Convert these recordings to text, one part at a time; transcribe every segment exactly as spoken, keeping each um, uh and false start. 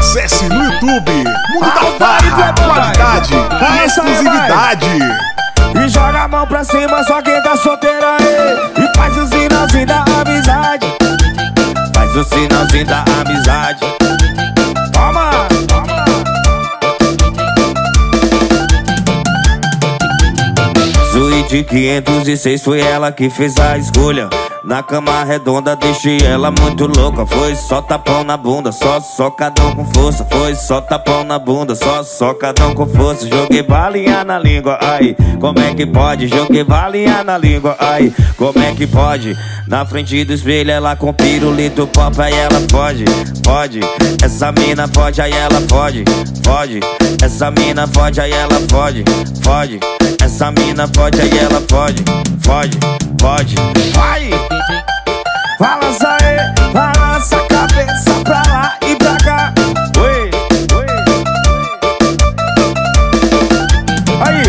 Acesse no YouTube Mundo da Farra, qualidade e exclusividade. E joga a mão pra cima, só quem tá solteiro aí. E faz o sinalzinho da amizade. Faz o sinalzinho da amizade. Toma, toma. Suíte quinhentos e seis foi ela que fez a escolha. Na cama redonda deixei ela muito louca. Foi só tapão na bunda, só socadão com força. Foi só tapão na bunda, só socadão com força. Joguei balinha na língua, ai, como é que pode? Joguei balinha na língua, ai, como é que pode? Na frente do espelho ela com pirulito pop, aí ela pode, pode. Essa mina pode, aí ela pode, pode. Essa mina pode, aí ela pode, pode. Essa mina pode, aí ela pode, pode, pode. Vai! Balança aí, balança a cabeça pra lá e pra cá. Oi, oi. Aí!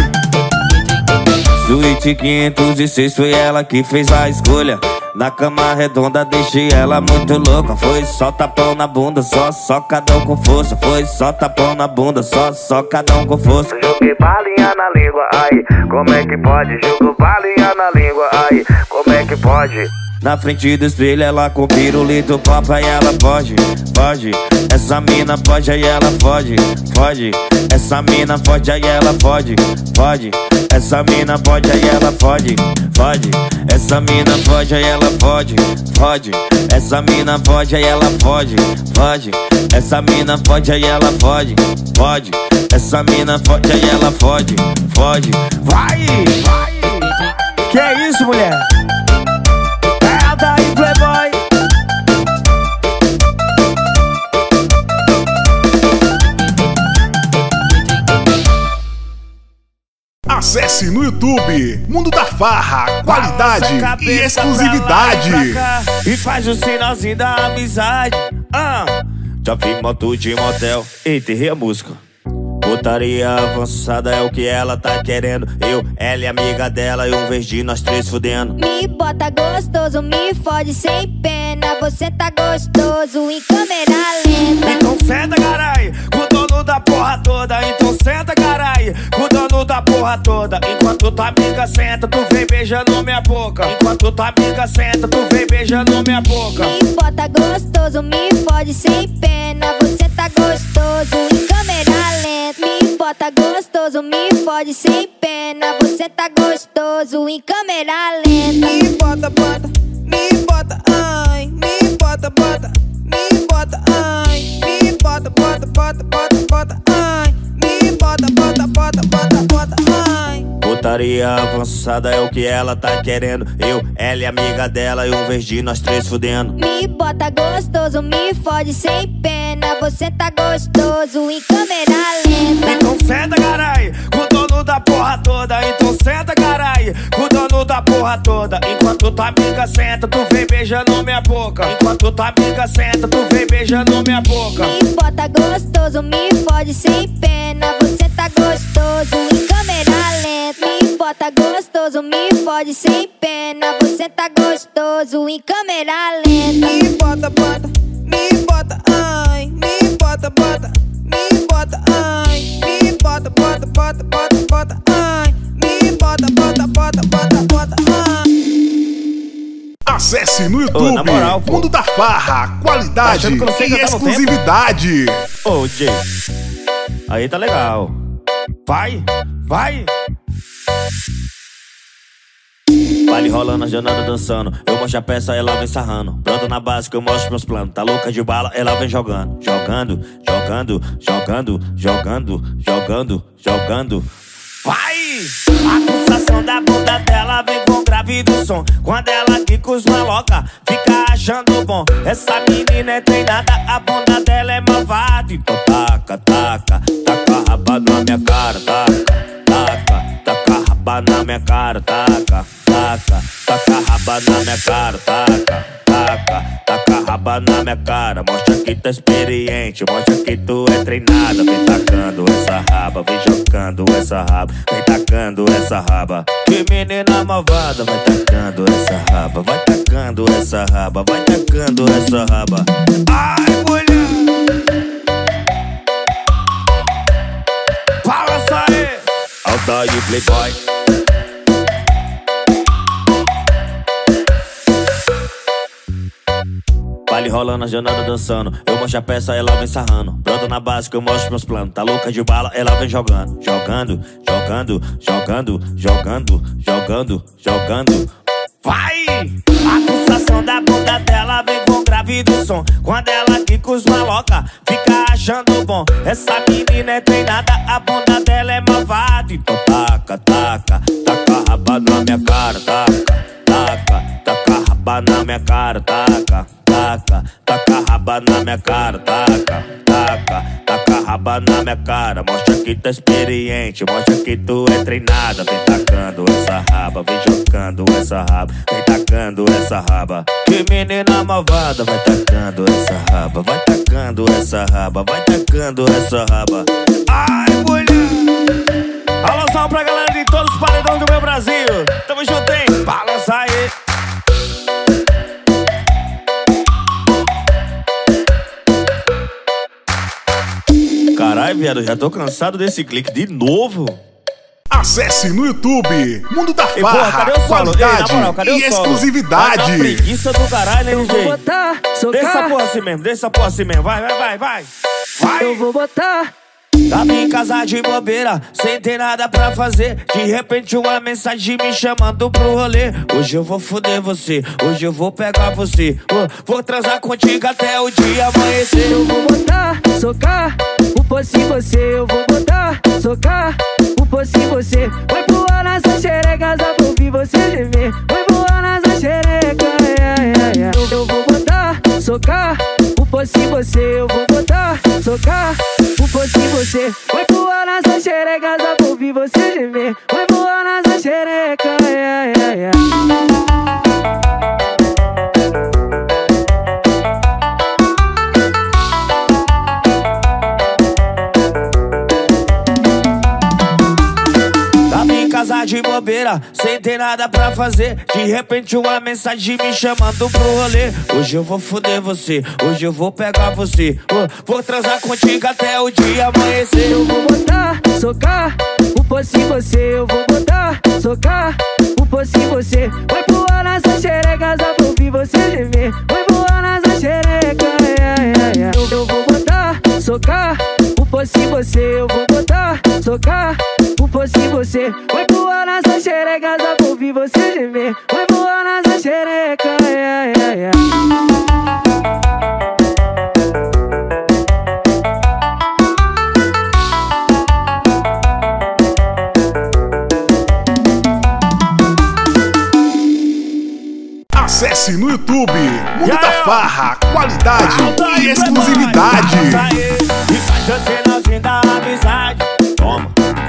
Suíte quinhentos e seis foi ela que fez a escolha. Na cama redonda deixei ela muito louca. Foi só tapão na bunda, só socadão com força. Foi só tapão na bunda, só socadão com força. Joguei balinha na língua, ai, como é que pode? Jogo balinha na língua, ai, como é que pode? Na frente do espelho ela com pirulito pop, aí ela pode, pode. Essa mina pode, aí ela pode, pode. Essa mina pode, aí ela pode, pode. Essa mina pode, aí ela pode, pode. Essa mina pode, aí ela pode, pode. Essa mina pode, aí ela pode, pode. Essa mina pode, aí ela pode, pode. Essa mina pode, aí ela pode, pode. Vai, vai. Que é isso, mulher? É daí, playboy. Acesse no YouTube Mundo da Farra, qualidade e exclusividade. E faz o sinalzinho da amizade. Ah, já vi moto de motel. Eita, errei a música. Putaria avançada é o que ela tá querendo. Eu, ela e amiga dela e um verdinho, nós três fudendo. Me bota gostoso, me fode sem pena. Você tá gostoso em câmera lenta. Então senta, carai, com o dono da porra toda. Então senta, carai, com o dono da porra toda. Enquanto tua amiga senta, tu vem beijando minha boca. Enquanto tua amiga senta, tu vem beijando minha boca. Me bota gostoso, me fode sem pena. Você tá gostoso em câmera lenta. Me bota gostoso, me fode sem pena. Você tá gostoso em câmera lenta. Me bota, bota, me bota, ai. Me bota, bota, me bota, ai. Me bota, bota, bota, bota, bota, ai. Me bota, bota, bota, bota, bota, ai. Putaria avançada é o que ela tá querendo. Eu, ela e amiga dela e um verdinho, nós três fudendo. Me bota gostoso, me fode sem pena. Você tá gostoso em câmera lenta. Então senta, carai, com o dono da porra toda. Então senta, carai, com o dono da porra toda. Enquanto tua amiga senta, tu vem beijando minha boca. Enquanto tua amiga senta, tu vem beijando minha boca. Me bota gostoso, me fode sem pena. Você tá gostoso em câmera lenta. Me bota gostoso, me fode sem pena. Você tá gostoso em câmera lenta. Me bota, bota, me bota, ai. Me bota, bota, me bota, ai. Me bota, bota, bota, bota, bota, ai. Me bota, bota, bota, bota, bota, ai. Acesse no YouTube Ô, na moral, pô. Mundo da Farra, qualidade Tá achando que eu não sei e cantar no tempo? exclusividade. Ô, Jay, aí tá legal. Vai, vai. Baile rolando, a jornada dançando. Eu mostro a peça, ela vem sarrando. Pronto na base que eu mostro meus planos. Tá louca de bala, ela vem jogando. Jogando, jogando, jogando, jogando, jogando, jogando. Vai! A pulsação da bunda dela vem com grave do som. Quando ela quica os maloca, fica achando bom. Essa menina é treinada, a bunda dela é malvada. Então taca, taca, taca a raba na minha cara. Taca, taca, taca a raba na minha cara. Taca, taca, taca a raba na minha cara. Taca, taca, taca a raba na minha cara. Mostra que tu é experiente, mostra que tu é treinada. Vem tacando essa raba, vem jogando essa raba, vem tacando essa raba. Que menina malvada, vai tacando essa raba, vai tacando essa raba, vai tacando essa raba. Ai, mulher! Alta e playboy. Baile rolando, a jornada dançando. Eu mostro a peça, ela vem sarrando. Pronto na base que eu mostro meus planos. Tá louca de bala, ela vem jogando. Jogando, jogando, jogando, jogando, jogando, jogando. Vai! A pulsação da bunda dela vem com grave do som. Quando ela quica os maloca, fica achando bom. Essa menina é treinada, a bunda dela é malvada. Então taca, taca, taca a raba na minha cara. Taca, taca, taca a raba na minha cara. Taca, taca, taca a raba na minha cara. Taca, taca, taca a raba na minha cara. Mostra que tu é experiente, mostra que tu é treinada. Vem tacando essa raba, vem jogando essa raba, vem tacando essa raba. Que menina malvada, vai tacando essa raba, vai tacando essa raba, vai tacando essa raba. Ai, mulher! Alô, salve pra galera de todos os paredões do meu Brasil. Tamo junto, hein? Balança aí. Caralho, viado, já tô cansado desse clique de novo. Acesse no YouTube Mundo da E, porra, cadê Farra, o solo? Ei, qualidade na moral, cadê o e solo? exclusividade. Vai dar preguiça do caralho, né, D J? botar, socar. Deixa essa porra assim mesmo, deixa essa porra assim mesmo. Vai, vai, vai, vai. Vai. Eu vou botar. Tava em casa de bobeira, sem ter nada pra fazer. De repente uma mensagem me chamando pro rolê. Hoje eu vou foder você, hoje eu vou pegar você. Vou, vou transar contigo até o dia amanhecer. Eu vou botar, socar. O fosse você, eu vou botar, socar. O fosse você. Vai voar nessa xereca, só pra ouvir você gemer. Vai voar nessa xereca, ai, ai, ai. Eu, eu vou botar, socar. O fosse você, eu vou botar, socar. O fosse você. Vai voar nessa xereca, só pra ouvir você gemer. Vai voar nessa xereca, ai, ai, ai. Casa de bobeira, sem ter nada pra fazer. De repente uma mensagem me chamando pro rolê. Hoje eu vou foder você, hoje eu vou pegar você. Vou, vou transar contigo até o dia amanhecer. Eu vou botar, socar. O fosse você, eu vou botar, socar. O fosse você. Vai voar nessa xereca, só pra ouvir você gemer. Vai voar nessa xereca, ai, ai, ai. Eu, eu vou botar, socar. O fosse você, eu vou botar, socar. O fosse você. Vai voar nessa xereca, só pra ouvir você gemer. Vai voar nessa xereca, ai, ai, ai. Acesse no YouTube Mundo Yeah, da yeah. Farra, qualidade Alta e e exclusividade. playboy. Balança aí, e faz o sinalzinho da amizade. Toma.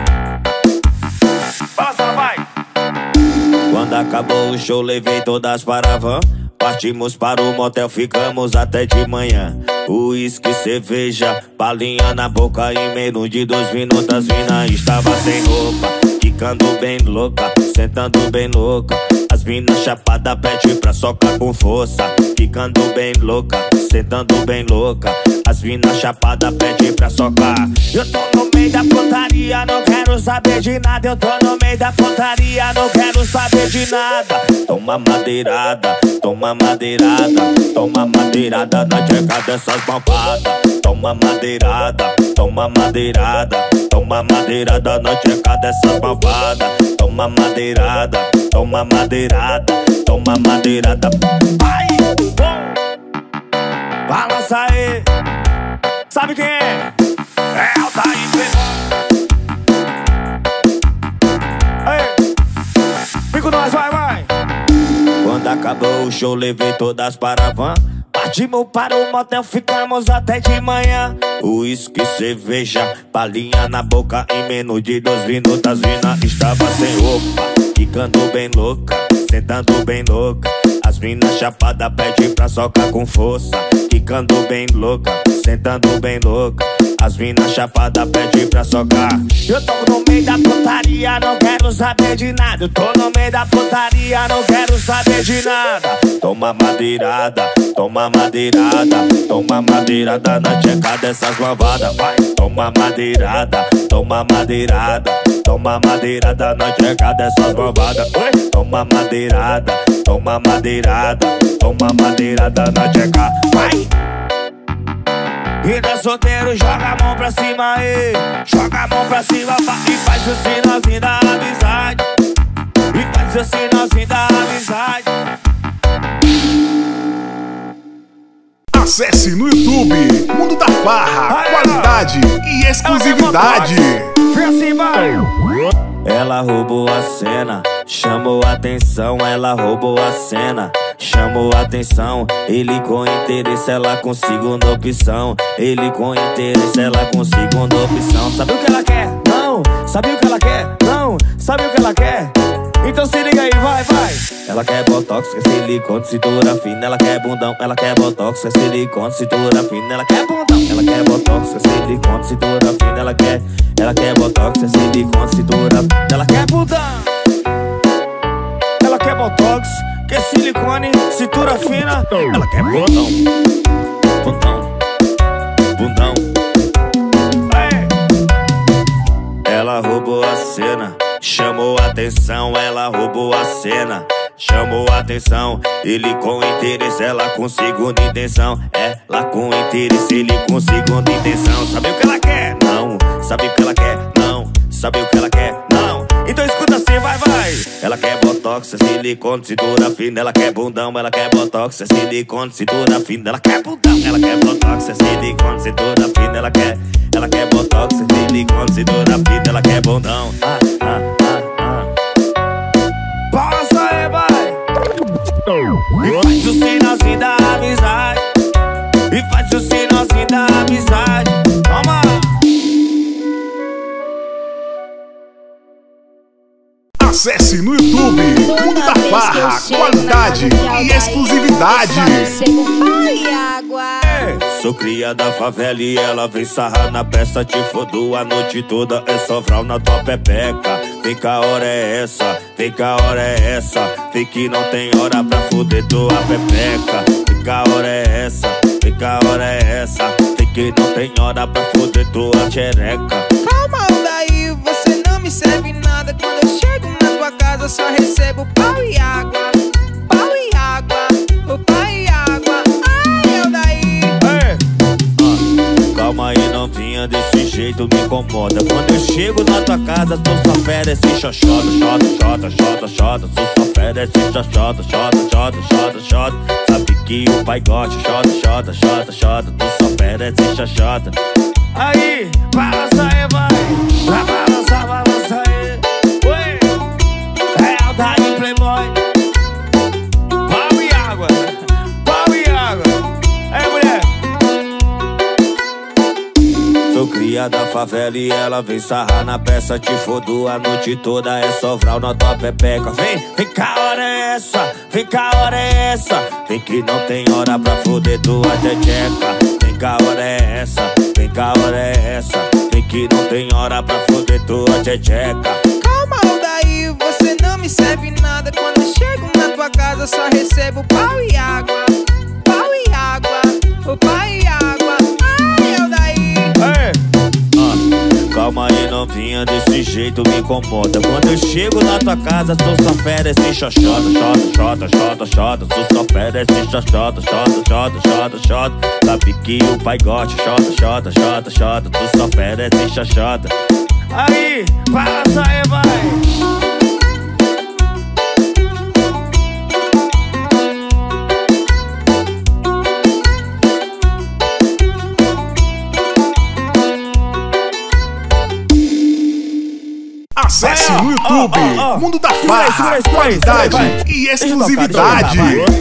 Balança, vai. Quando acabou o show, levei todas para a van. Partimos para o motel, ficamos até de manhã. Uísque, cerveja, balinha na boca. Em menos de dois minutos as mina estava sem roupa, ficando bem louca, sentando bem louca. As minas chapada pede pra socar com força, ficando bem louca, sentando bem louca. As minas chapada pede pra socar. Eu tô no meio da putaria, não quero saber de nada. Eu tô no meio da putaria, não quero saber de nada. Toma madeirada, toma madeirada, toma madeirada na tcheca dessas malvadas. Toma madeirada, toma madeirada, toma madeirada na tcheca dessas malvadas. Toma madeirada, toma madeirada, toma madeirada. Vai, bom. Balança aí. Sabe quem é? É Alta e playboy. Aí, vem com nós, vai, vai. Quando acabou o show, levei todas para a van. Partimos para o motel, ficamos até de manhã. Uísque, cerveja, balinha na boca. Em menos de dois minutos as mina estava sem roupa, ficando bem louca, sentando bem louca. As minas chapada pede pra socar com força, ficando bem louca, sentando bem louca. As minas chapada pede pra socar. Eu tô no meio da putaria, não quero saber de nada. Eu tô no meio da putaria, não quero saber de nada. Toma madeirada, toma madeirada, toma madeirada na tcheca dessas malvadas. Vai, toma toma madeirada, toma madeirada, toma madeirada na tcheca dessas malvadas. Oi, toma madeirada, toma madeirada, toma madeirada na tcheca. Vai! E tá solteiro, joga a mão pra cima aí, joga a mão pra cima e faz o sinalzinho da amizade, e faz o sinalzinho da amizade. Acesse no YouTube Mundo da Farra, qualidade e exclusividade. Ela roubou a cena, chamou a atenção, ela roubou a cena, chamou a atenção. Ele com interesse, ela com segunda opção. Ele com interesse, ela com segunda opção. Sabe o que ela quer? Não. Sabe o que ela quer? Não. Sabe o que ela quer? Então se liga aí, vai, vai. Ela quer botox, quer silicone, cintura fina. Ela quer bundão, ela quer botox, quer silicone, cintura fina. Ela quer bundão, ela quer botox, quer silicone, cintura fina. Ela quer, ela quer botox, quer silicone, cintura fina. Ela quer bundão, ela quer botox, quer silicone, cintura fina. Ela quer bundão, bundão, bundão. Ela roubou a cena, chamou a atenção, ela roubou a cena, chamou a atenção. Ele com interesse, ela com segunda intenção. Ela com interesse, ele com segunda intenção. Sabe o que ela quer? Não. Sabe o que ela quer? Não. Sabe o que ela quer? Não. Então escuta assim, vai, vai. Ela quer botox, é silicone, cintura fina. Ela quer bundão, ela quer botox, é silicone, cintura fina. Ela quer bundão, ela quer botox, é silicone, cintura fina. Ela quer, ela quer botox, é silicone, cintura fina. Ela quer bundão. Ah, ah, ah, ah. Passa aí, vai. E faz o sinalzinho da amizade, e faz o sinalzinho da amizade. Toma. Acesse no YouTube Mundo da Farra, qualidade e exclusividade. Sou cria da favela e ela vem sarrar na peça. Te fodo a noite toda, é só vral na tua pepeca. Vem cá, hora é essa, vem cá, hora é essa. Vem que não tem hora pra foder tua pepeca. Vem cá, hora é essa, vem cá, hora é essa. Vem que não tem hora pra foder tua xereca. Calma daí, você não me serve nada. Quando eu chego na tua casa só recebo pau e água, pau e água, o pau e água. Ai, eu daí. Hey. Ah, calma aí, não vinha desse jeito, me incomoda. Quando eu chego na tua casa, tu só oferece xoxota, xota, xota, xota, xota. Tu só oferece xoxota, xota, xota, xota, xota. Sabe que o pai gosta, xota, xota, xota, xota. Tu só oferece xoxota. Aí, balança aí, vai. Vai balançar, balança aí. Oi, realidade playboy. Pau e água, pau e água. Aí, mulher. Sou cria da favela e ela vem sarrar na peça. Te fodo a noite toda, é só vral na tua pepeca. Vem, vem cá, hora é essa, vem cá, hora é essa. Vem que não tem hora pra foder tua tcheca. Vem cá, hora é essa, vem cá, hora é essa. Vem que não tem hora pra foder tua tcheca. Calma daí, você não me serve nada. Quando eu chego na tua casa só recebo pau e água, pau e água, o pau e água. Ai, eu daí. Hey. Ah, calma aí, novinha, desse jeito me incomoda. Quando eu chego na tua casa, tu só oferece xoxota, xota, xota, xota, xota. Tu só oferece xoxota, xota, xota, xota, xota. Sabe que o pai gosta, xota, xota, xota, xota. Tu só oferece xoxota. Aí, balança aí, vai. Acesse no YouTube Mundo da Farra, qualidade e exclusividade.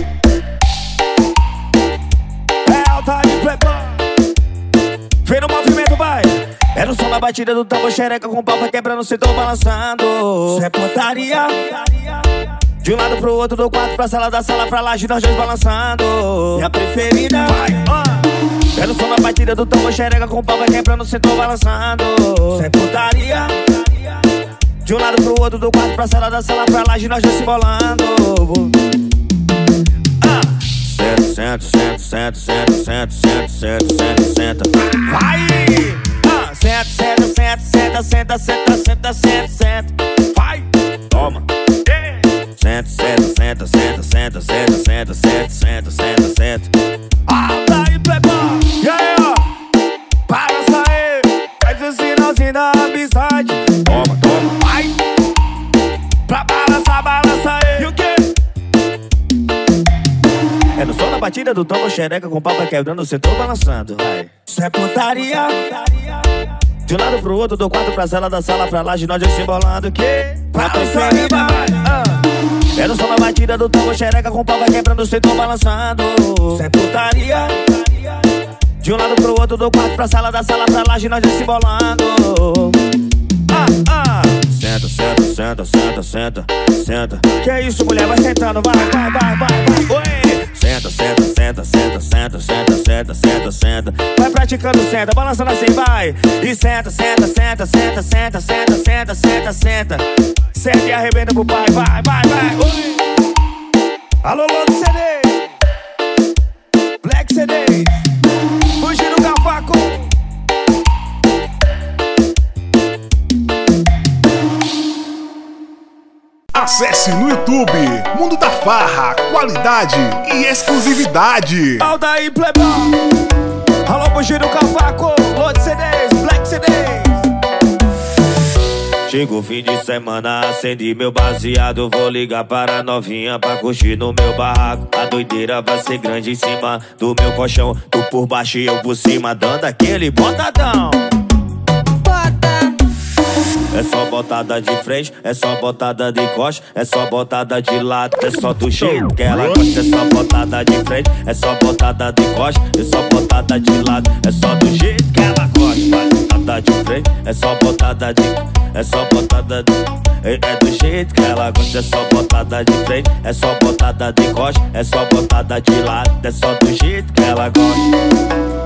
Vem no movimento, vai. É no som da batida do tambor, xereca com pau vai quebrando, cê tô balançando. Cê é putaria. De um lado pro outro, do quarto pra sala, da sala pra laje, nós dois balançando. Minha preferida, vai. É no som da batida do tambor, xereca com pau vai quebrando, cê tô balançando. Cê é putaria. De um lado pro outro, do quarto pra sala, da sala pra laje, nós dois se bolando. Ah. Senta, senta, senta, senta, senta, senta, senta, senta, senta, senta. Vai! Ah, senta, senta, senta, senta, senta, senta. Vai, toma. Senta, senta, senta, senta, senta, senta, senta, senta, senta, senta, senta. Alta aí, playboy. E aí, ó. Balança aí. Faz o sinalzinho da amizade. Toma, toma, vai. Pra balançar, balança aí. E o quê? É no som da batida do tombo xereca com o pau tá quebrando, o setor balançando. Vai. Isso é putaria. De um lado pro outro, do quarto pra cela, da sala pra lá, de nós se embolando. Que? Balança aí, vai. É no som da batida do tombo xereca com o pau vai quebrando, o setor balançando. Isso é putaria. De um lado pro outro, do quarto pra sala, da sala pra lá, de nós se embolando. Ah, ah. Senta, senta, senta, senta, senta, senta. Que é isso, mulher? Vai sentando, vai, vai, vai, vai, vai. Oi! Senta, senta, senta, senta, senta, senta, senta, senta, senta. Vai praticando, senta, balançando assim, vai. E senta, senta, senta, senta, senta, senta, senta, senta, senta. Senta e arrebenta pro pai, vai, vai, vai. Oi! Alô, Lodo C D, Black C D, fugindo do cavaco. Acesse no YouTube Mundo da Farra, qualidade e exclusividade. Alta aí, playboy. Alô, fugindo do cavaco. Load C Ds, Black C Ds. Chega o fim de semana, acendi meu baseado. Vou ligar para a novinha pra curtir no meu barraco. A doideira vai ser grande em cima do meu colchão. Tu por baixo e eu por cima, dando aquele botadão. É só botada de frente, é só botada de costa, é só botada de lado, é só do jeito que ela gosta. É só botada de frente, é só botada de costa, é só botada de lado, é só do jeito que ela gosta. Botada de frente, é só botada de, é só botada de, é, é do jeito que ela gosta. É só botada de frente, é só botada de costa, é só botada de lado, é só do jeito que ela gosta.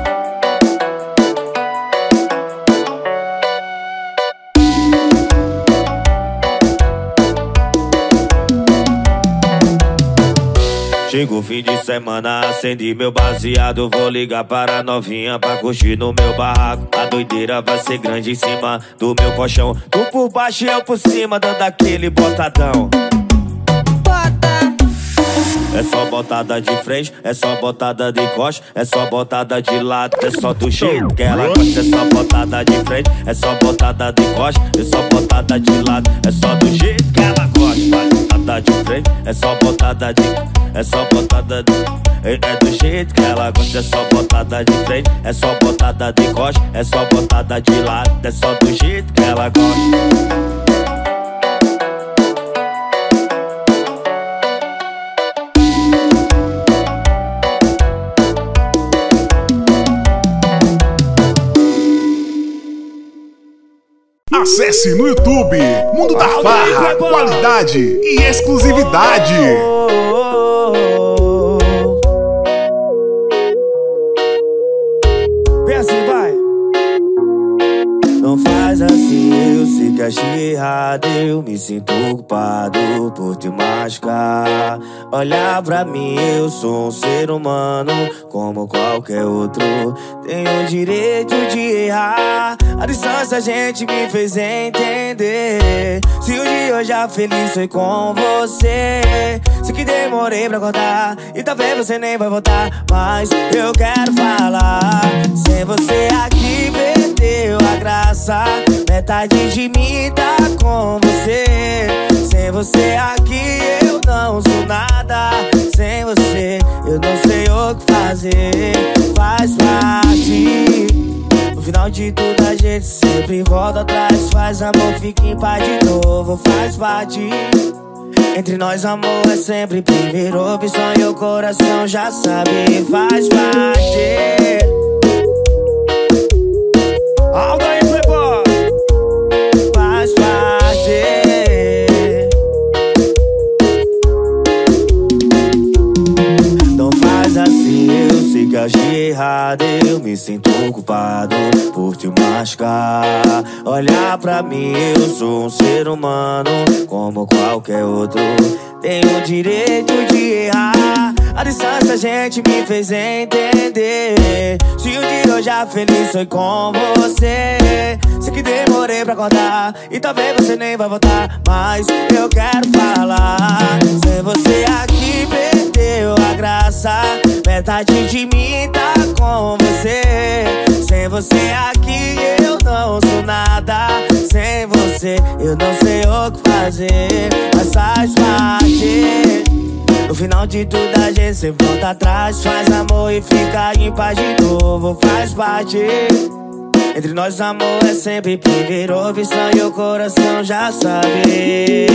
Chega o fim de semana, acendi meu baseado. Vou ligar para a novinha pra curtir no meu barraco. A doideira vai ser grande em cima do meu colchão. Tu por baixo e eu por cima, dando aquele botadão. É só botada de frente, é só botada de costa, é só botada de lado, é só do jeito que ela gosta. É só botada de frente, é só botada de costa, é só botada de lado, é só do jeito que ela gosta. Botada de frente, é só botada de, é só botada de, é, é do jeito que ela gosta. É só botada de frente, é só botada de costa, é só botada de lado, é só do jeito que ela gosta. Acesse no YouTube Mundo da Farra, qualidade e exclusividade. Vem assim, vai. Não faz assim, eu sei que achei errado. Eu me sinto culpado por te machucar. Olha pra mim, eu sou um ser humano como qualquer outro. Tenho o direito de errar. A distância a gente me fez entender. Se um dia eu já feliz foi com você. Sei que demorei pra acordar e talvez você nem vai voltar, mas eu quero falar. Sem você aqui perdeu a graça. Metade de mim tá com você. Sem você aqui eu não sou nada. Sem você eu não sei o que fazer. Faz parte. No final de tudo a gente sempre volta atrás. Faz amor, fica em paz de novo. Faz parte. Entre nós amor é sempre primeiro opção e o coração já sabe. Faz parte. Alto aí, playboy. Faz parte. Não faz assim, eu sei que achei errado. Eu me sinto culpado por te machucar. Olha pra mim, eu sou um ser humano como qualquer outro. Tenho o direito de errar. A distância a gente me fez entender. Se um dia eu já feliz foi com você. Sei que demorei pra acordar e talvez você nem vai voltar, mas eu quero falar. Sem você aqui perdeu a graça. Metade de mim tá com você. Sem você aqui eu não sou nada. Sem você eu não sei o que fazer, mas faz parte. No final de tudo a gente sempre volta atrás. Faz amor e fica em paz de novo, faz parte. Entre nós amor é sempre primeiro opção e o coração já sabe.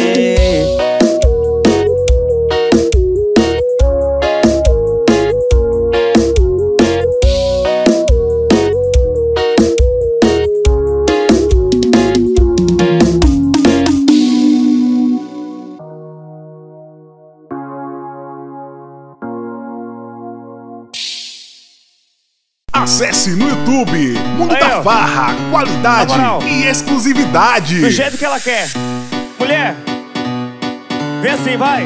Acesse no YouTube Mundo Aí, da ó. Farra, qualidade Na moral. e exclusividade. Do jeito que ela quer. Mulher, vem assim, vai.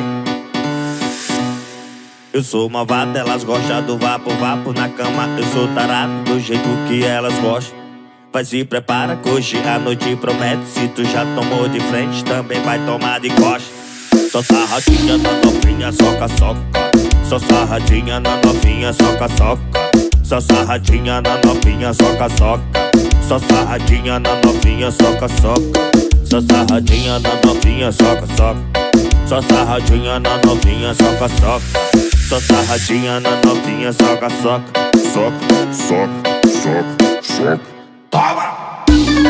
Eu sou malvado, elas gostam do vapo, vapo na cama. Eu sou tarado, do jeito que elas gostam. Vai se prepara que hoje a noite promete. Se tu já tomou de frente, também vai tomar de costa. Só sarradinha na novinha, soca, soca. Só sarradinha na novinha, soca, soca. Só sarradinha na novinha, soca, soca. Só sarradinha na novinha, soca, soca. Só sarradinha na novinha, soca, soca. Só sarradinha na novinha, soca, soca. Só sarradinha na novinha, soca, soca. Soca, soca, soca, soca. Toma!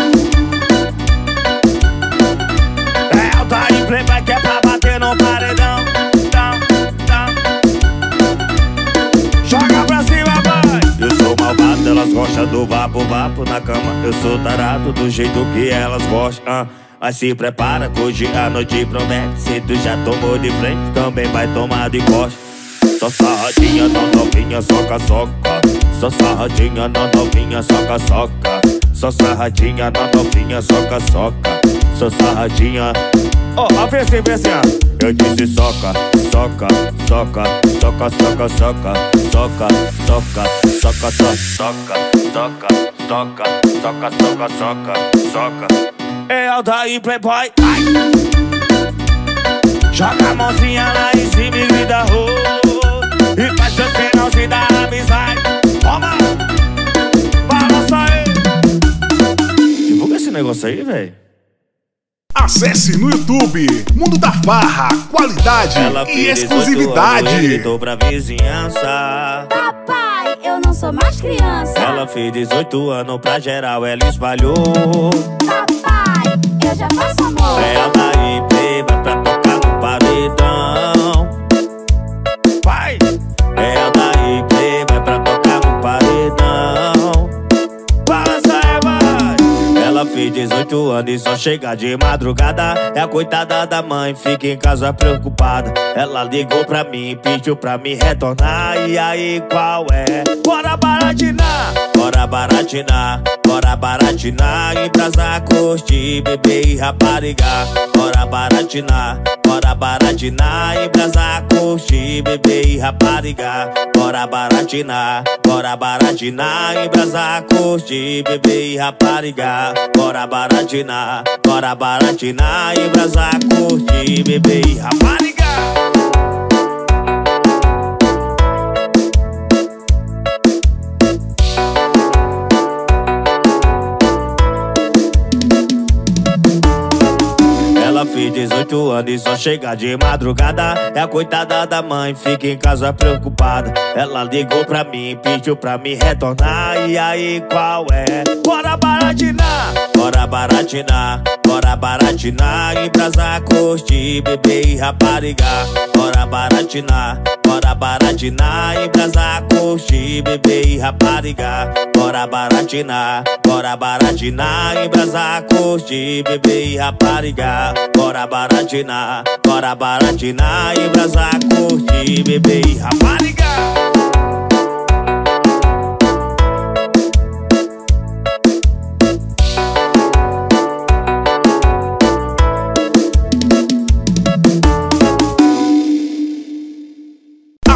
É o Tiny Playboy que é pra bater no paredão. Tam, tam. Joga pra cima, vai! Eu sou malvado, elas gostam do vapo, vapo na cama. Eu sou tarado do jeito que elas gostam. ah. Mas se prepara que hoje a noite promete. Se tu já tomou de frente, também vai tomar de costa. Só sarradinha na novinha, soca, soca. Só sarradinha na novinha, soca, soca. Só sarradinha na novinha, soca, soca. Só sarradinha. Ó, oh, vê assim, vê assim, ó. Eu disse soca, soca, soca, soca, soca, soca, soca, soca, soca, soca, soca, soca, soca, soca, soca, soca, soca. É Altair Playboy. Ai. Joga a mãozinha lá em cima e grita rô. E faz seu sinalzinho da amizade. Toma! Balança aí. Divulga esse negócio aí, velho. Acesse no YouTube Mundo da Farra, qualidade Ela e fez exclusividade. dezoito anos e gritou pra vizinhança. Papai, eu não sou mais criança. Ela fez dezoito anos pra geral, ela espalhou. Papai, eu já faço amor. Ela daí beba pra tocar no paredão. Vai! Ela daí beba pra tocar no paredão. Balança aí, vai! Ela fez dezoito anos e só chega de madrugada. É a coitada da mãe, fica em casa preocupada. Ela ligou pra mim, pediu pra me retornar. E aí, qual é? Bora baratinar! Bora baratinar! Bora baratinar, embrasar, curtir, beber e raparigar. Bora baratinar, bora baratinar, embrasar, curtir, beber e raparigar. Bora baratinar, bora baratinar, embrasar, curtir, beber e raparigar. Bora baratinar, bora baratinar, embrasar, curtir, beber e raparigar. Ela fez dezoito anos e só chega de madrugada. É a coitada da mãe, fica em casa preocupada. Ela ligou pra mim, pediu pra me retornar. E aí, qual é? Bora baratinar! Bora baratinar, bora baratinar, embrasar, curtir, beber e raparigar. Bora baratinar, bora baratinar, embrasar, curtir, beber e raparigar. Bora baratinar, bora baratinar, embrasar, curtir, beber e raparigar. Bora baratinar, bora baratinar, embrasar, curtir, beber e raparigar.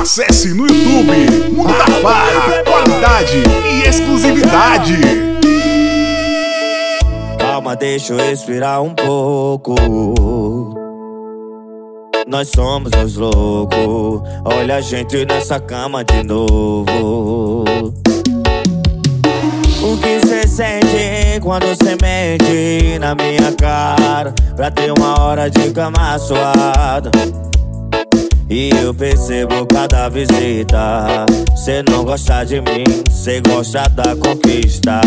Acesse no YouTube Mundo da Farra, qualidade e exclusividade. Calma, deixa eu respirar um pouco. Nós somos os loucos. Olha a gente nessa cama de novo. O que cê sente quando cê mente na minha cara pra ter uma hora de cama suada? E eu percebo cada visita, cê não gosta de mim, cê gosta da conquista.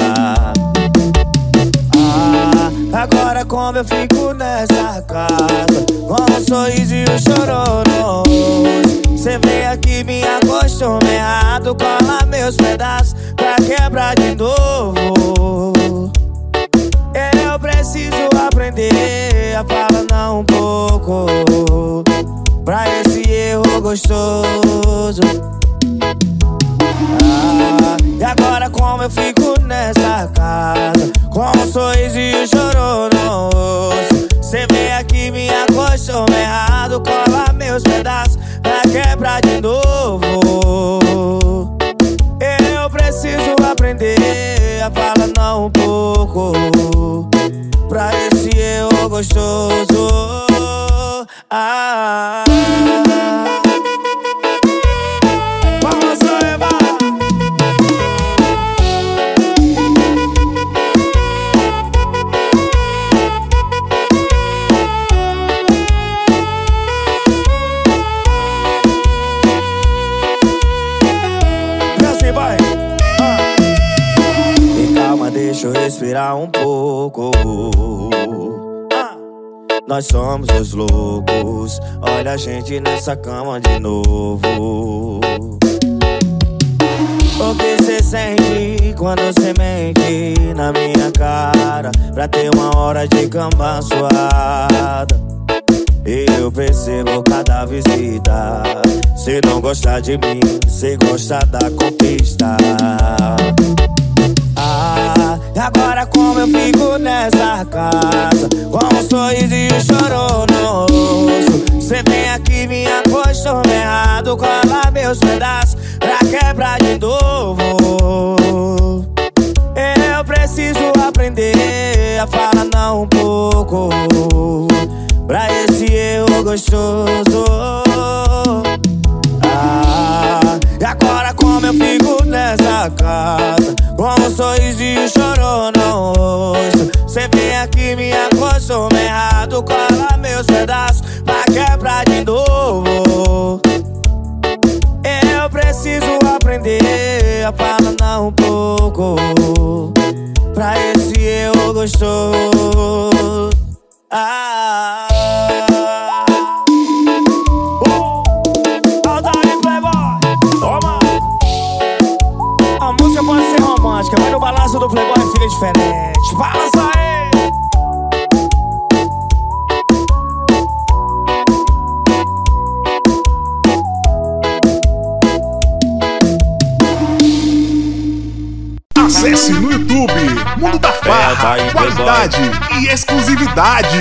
Ah, agora como eu fico nessa casa, com um sorriso e um chorão. Cê vem aqui me acostumado, errado, cola meus pedaços pra quebrar de novo. Eu preciso aprender a falar não um pouco pra esse erro gostoso. Ah, e agora como eu fico nessa casa, com um sorriso e um choro no rosto. Cê vem aqui me acostumado, errado, cola meus pedaços pra quebrar de novo. Eu preciso aprender a falar não um pouco pra esse erro gostoso. Ah, vamos levar. Assim vai. Ah. E calma, deixa eu respirar um pouco. Nós somos os loucos. Olha a gente nessa cama de novo. O que cê sente quando cê mente na minha cara pra ter uma hora de cama suada? E eu percebo cada visita, cê não gosta de mim, cê gosta da conquista. Ah, e agora como eu fico nessa casa, com um sorriso e um choro no rosto. Cê vem aqui me acostumado, errado, cola meus pedaços pra quebrar de novo. Eu preciso aprender a falar não um pouco pra esse erro gostoso. Ah, e agora como eu fico nessa casa, com um sorriso e um choro no rosto. Cê vem aqui me acostumado, errado, cola meus pedaços pra quebrar de novo. Eu preciso aprender a falar não um pouco pra esse erro gostoso. Ah, pode ser romântica, mas no balanço do Playboy fica diferente. Balança aí! Acesse no YouTube Mundo da Farra, qualidade e exclusividade.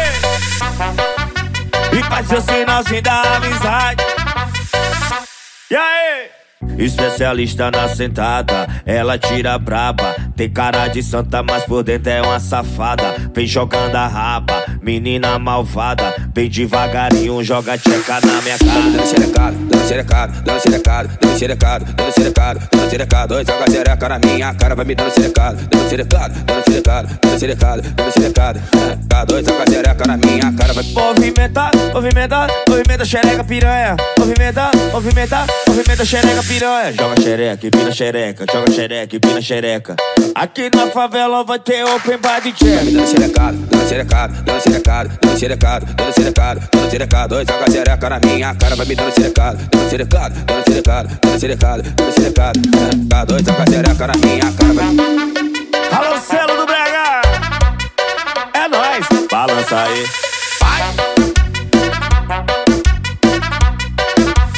E faz seu sinalzinho da amizade. E aí? Especialista na sentada, ela tira braba. Tem cara de santa, mas por dentro é uma safada. Vem jogando a raba, menina malvada. Vem devagarinho, joga tcheca na minha cara. Dando xerecado, dando xerecado, dando xerecado, dando xerecado, dando xerecado, dando xerecado. Dois joga xereca na minha cara, vai me dando xerecado, dando xerecado, dando xerecado, dando xerecado, dando xerecado. Dois joga xereca na minha cara, vai movimentar, movimentar, movimenta xereca piranha. Movimentar, movimentar, movimenta xereca piranha. Joga xereca, empina xereca, joga xereca, empina xereca. Aqui na favela vai ter open bar de check. Me dando xerecado, dando xerecado, dando xerecado, dando xerecado, dando xerecado, dando xerecado. Dois joga xereca na minha cara, vai me dando xerecado, dando xerecado, dando xerecado, dando xerecado, dando xerecado. Dois joga xereca na minha cara, vai. Alô, selo do Brega! É nóis! Balança aí! Vai!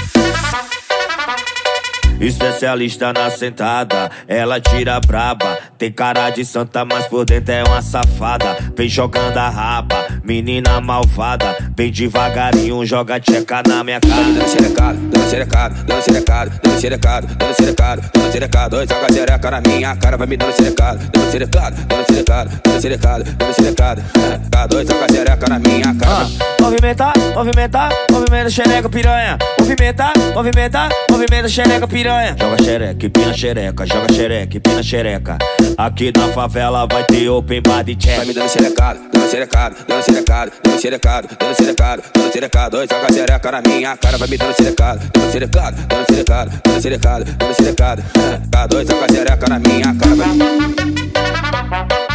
Especialista na sentada, ela tira braba. Tem cara de santa, mas por dentro é uma safada. Vem jogando a rapa, menina malvada. Vem devagarinho, joga tcheca na minha cara. Dando xerecado, dando xerecado, dando xerecado, dando xerecado, dando xerecado, dando xerecado. Dois joga xereca na minha cara, vai me dando xerecado, dando xerecado, dando xerecado, dando xerecado, dando xerecado. Dois joga xereca na minha cara. Ah, movimenta, movimenta, movimenta xereca piranha. Movimenta, movimenta, movimenta xereca piranha. Joga xereca, empina xereca, joga xereca, empina xereca. Aqui na favela vai ter open bar de check. Vai me dando xerecado, dando xerecado, dando xerecado, dando xerecado, dando xerecado, dando xerecado. Dois joga xereca na minha cara, vai me dando xerecado, dando xerecado, dando xerecado, dando xerecado, dando xerecado. Dois joga xereca na minha cara, vai.